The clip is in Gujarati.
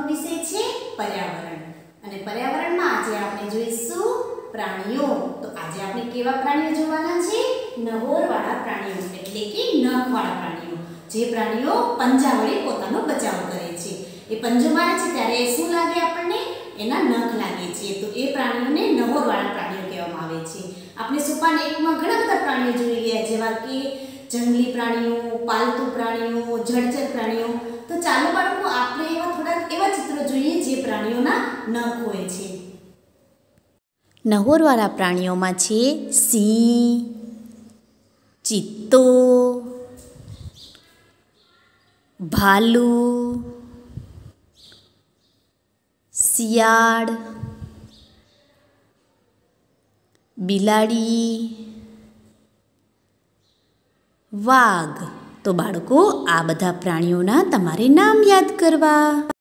વિષય છે પર્યાવરણ અને પર્યાવરણમાં આજે આપણે જોઈશું પ્રાણીઓ. તો આજે આપણે કેવા પ્રાણીઓ જોવાના છે? નહોરવાળા પ્રાણીઓ એટલે કે નખવાળા પ્રાણીઓ. જે પ્રાણીઓ પંજા વડે પોતાનો બચાવ કરે છે. એ પંજો મારે છે ત્યારે શું લાગે આપણને? એના નખ લાગે છે. તો એ પ્રાણીઓને નહોરવાળા પ્રાણીઓ કહેવામાં આવે છે. આપણે સોપાન 1 માં ઘણા બધા પ્રાણીઓ જોઈ ગયા, જેવા કે જંગલી પ્રાણીઓ, પાલતુ પ્રાણીઓ, જળચર પ્રાણીઓ. તો ચાલો બાળકો આપણે થોડાક એવા ચિત્રો જોઈએ જે પ્રાણીઓના નખ હોય છે. નહોરવાળા પ્રાણીઓમાં છે સિંહ, ચિત્તો, ભાલુ, શિયાળ, બિલાડી, વાઘ. તો બાળકો આ બધા પ્રાણીઓના તમારે નામ યાદ કરવા.